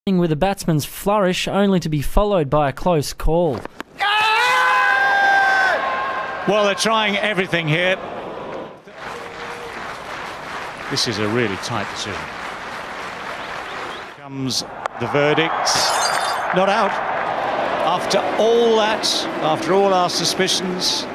With a batsman's flourish, only to be followed by a close call. Well, they're trying everything here. This is a really tight decision. Comes the verdict. Not out. After all that, after all our suspicions,